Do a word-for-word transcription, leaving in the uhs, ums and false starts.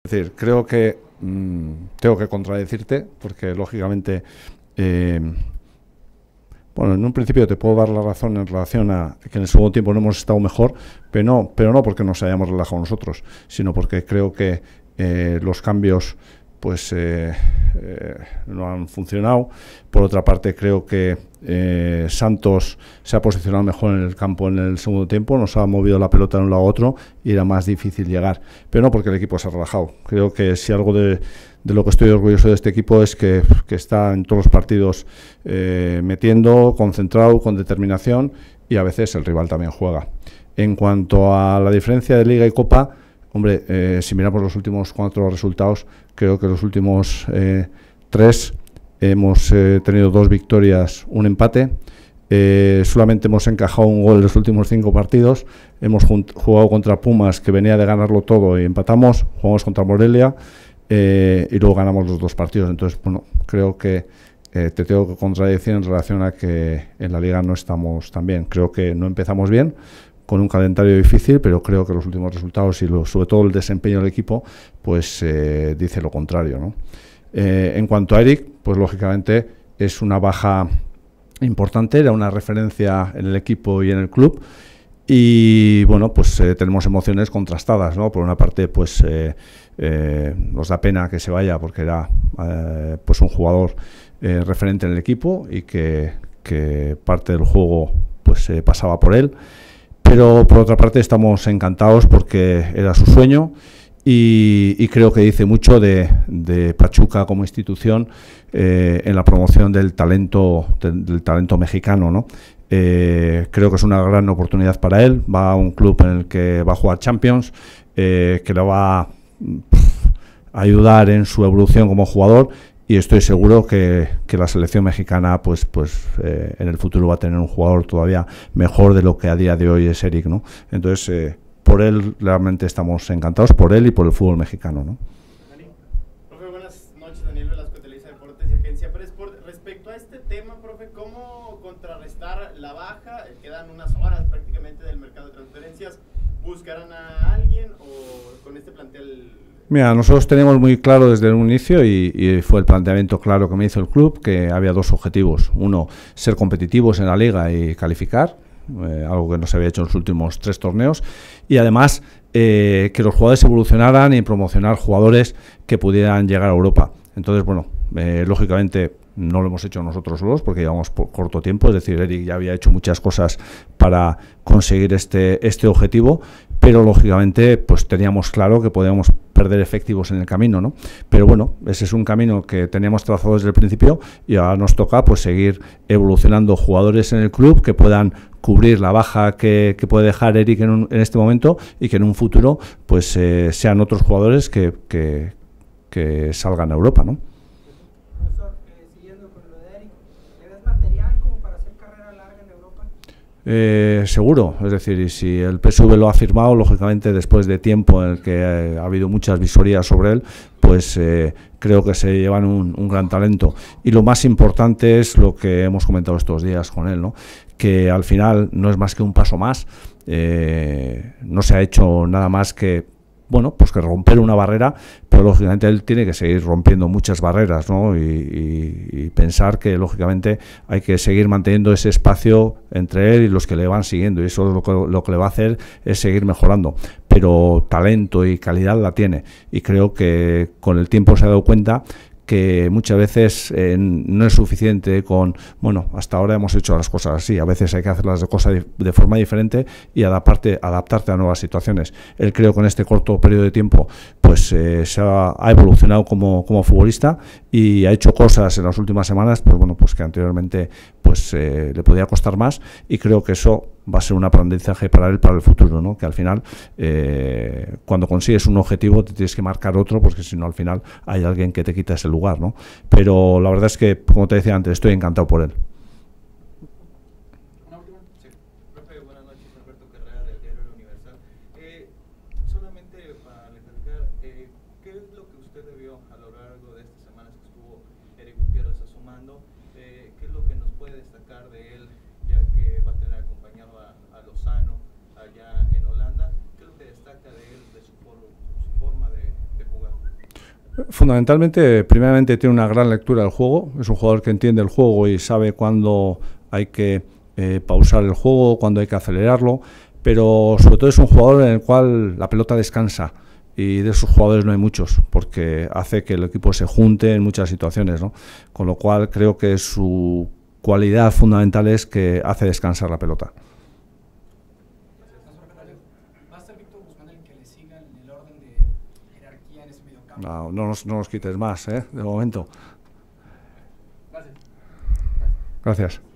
Es decir, creo que mmm, tengo que contradecirte, porque lógicamente, eh, bueno, en un principio te puedo dar la razón en relación a que en el segundo tiempo no hemos estado mejor, pero no, pero no porque nos hayamos relajado nosotros, sino porque creo que eh, los cambios pues eh, eh, no han funcionado. Por otra parte, creo que eh, Santos se ha posicionado mejor en el campo en el segundo tiempo, nos ha movido la pelota de un lado a otro y era más difícil llegar, pero no porque el equipo se ha relajado. Creo que si algo de, de lo que estoy orgulloso de este equipo es que, que está en todos los partidos eh, metiendo, concentrado, con determinación, y a veces el rival también juega. En cuanto a la diferencia de Liga y Copa, hombre, eh, si miramos los últimos cuatro resultados, creo que los últimos eh, tres hemos eh, tenido dos victorias, un empate. Eh, solamente hemos encajado un gol en los últimos cinco partidos. Hemos jugado contra Pumas, que venía de ganarlo todo, y empatamos. Jugamos contra Morelia eh, y luego ganamos los dos partidos. Entonces, bueno, creo que eh, te tengo que contradecir en relación a que en la Liga no estamos tan bien. Creo que no empezamos bien, con un calendario difícil, pero creo que los últimos resultados y lo, sobre todo el desempeño del equipo, pues eh, dice lo contrario, ¿no? Eh, en cuanto a Eric, pues lógicamente es una baja importante, era una referencia en el equipo y en el club, y bueno, pues eh, tenemos emociones contrastadas, ¿no? Por una parte, pues eh, eh, nos da pena que se vaya, porque era eh, pues un jugador eh, referente en el equipo y que, que parte del juego pues eh, pasaba por él. Pero por otra parte estamos encantados porque era su sueño y, y creo que dice mucho de, de Pachuca como institución eh, en la promoción del talento, del, del talento mexicano, ¿no? Eh, creo que es una gran oportunidad para él. Va a un club en el que va a jugar Champions, eh, que le va a pff, ayudar en su evolución como jugador. Y estoy seguro que, que la selección mexicana pues pues eh, en el futuro va a tener un jugador todavía mejor de lo que a día de hoy es Eric, ¿no? Entonces, eh, por él realmente estamos encantados, por él y por el fútbol mexicano, ¿no? Profe, buenas noches, Daniel Velasco, Televisa Deportes y Agencia Presport. Respecto a este tema, profe, ¿cómo contrarrestar la baja? Quedan unas horas prácticamente del mercado de transferencias. ¿Buscarán a alguien o con este plantel? Mira, nosotros teníamos muy claro desde un inicio y, y fue el planteamiento claro que me hizo el club, que había dos objetivos. Uno, ser competitivos en la liga y calificar, eh, algo que no se había hecho en los últimos tres torneos, y además eh, que los jugadores evolucionaran y promocionar jugadores que pudieran llegar a Europa. Entonces, bueno, eh, lógicamente no lo hemos hecho nosotros solos porque llevamos por corto tiempo, es decir, Eric ya había hecho muchas cosas para conseguir este, este objetivo, pero lógicamente pues teníamos claro que podíamos perder efectivos en el camino, ¿no? Pero bueno, ese es un camino que teníamos trazado desde el principio y ahora nos toca pues seguir evolucionando jugadores en el club que puedan cubrir la baja que, que puede dejar Eric en, un, en este momento y que en un futuro pues eh, sean otros jugadores que, que, que salgan a Europa, ¿no? Eh, seguro, es decir, y si el P S V lo ha firmado, lógicamente después de tiempo en el que eh, ha habido muchas visorías sobre él, pues eh, creo que se llevan un, un gran talento. Y lo más importante es lo que hemos comentado estos días con él, ¿no? Que al final no es más que un paso más, eh, no se ha hecho nada más que bueno, pues que romper una barrera, pero lógicamente él tiene que seguir rompiendo muchas barreras, ¿no? Y, y, y pensar que lógicamente hay que seguir manteniendo ese espacio entre él y los que le van siguiendo, y eso lo que, lo que le va a hacer es seguir mejorando, pero talento y calidad la tiene, y creo que con el tiempo se ha dado cuenta que muchas veces eh, no es suficiente con, bueno, hasta ahora hemos hecho las cosas así, a veces hay que hacerlas de, cosa de, de forma diferente y adaptarte, adaptarte a nuevas situaciones. Él creo que en este corto periodo de tiempo pues eh, se ha, ha evolucionado como, como futbolista y ha hecho cosas en las últimas semanas, pues bueno, pues que anteriormente pues eh, le podía costar más, y creo que eso va a ser un aprendizaje para él para el futuro, ¿no? Que al final eh, cuando consigues un objetivo te tienes que marcar otro, porque si no al final hay alguien que te quita ese lugar, ¿no? Pero la verdad es que, como te decía antes, estoy encantado por él. Una última. Sí. Profe, buenas noches, Alberto Carrera del diario El Universal. Eh, solamente para recalcar, eh, ¿qué es lo que usted vio a lo largo de estas semanas que estuvo Eric Gutiérrez asomando? Eh, ¿Qué es lo que nos puede destacar de él, ya que va a tener acompañado a, a Lozano allá en Holanda? ¿Qué es lo que destaca de él, de su, for, su forma de, de jugar? Fundamentalmente, primeramente tiene una gran lectura del juego, es un jugador que entiende el juego y sabe cuándo hay que eh, pausar el juego, cuándo hay que acelerarlo, pero sobre todo es un jugador en el cual la pelota descansa, y de esos jugadores no hay muchos, porque hace que el equipo se junte en muchas situaciones, ¿no? Con lo cual creo que su cualidad fundamental es que hace descansar la pelota. No, no nos, no nos quites más, ¿eh? De momento. Gracias. Gracias.